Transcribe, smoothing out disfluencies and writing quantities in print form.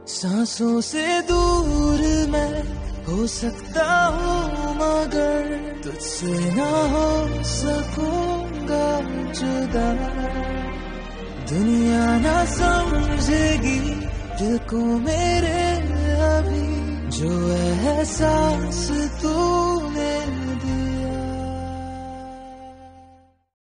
सांसों से दूर मैं हो सकता हूँ, मगर तुझसे ना हो सकूंगा जुदा। दुनिया ना समझेगी दिल को मेरे अभी, जो एहसास तू